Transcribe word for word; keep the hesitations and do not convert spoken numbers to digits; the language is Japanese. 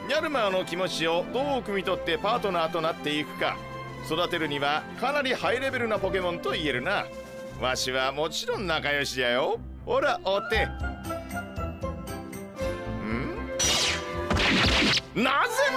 ニャルマーの気持ちをどう汲み取ってパートナーとなっていくか、育てるにはかなりハイレベルなポケモンと言えるな。わしはもちろん仲良しじゃよ。ほらお手。んなぜ